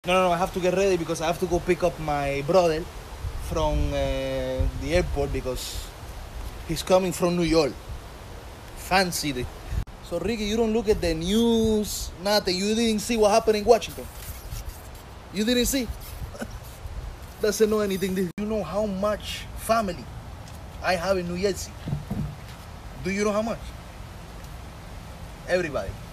No, I have to get ready because I have to go pick up my brother from the airport because he's coming from New York. Fancy. So Ricky, you don't look at the news, nothing. You didn't see what happened in Washington. You didn't see? Doesn't know anything. You know how much family I have in New Jersey? Do you know how much? Everybody.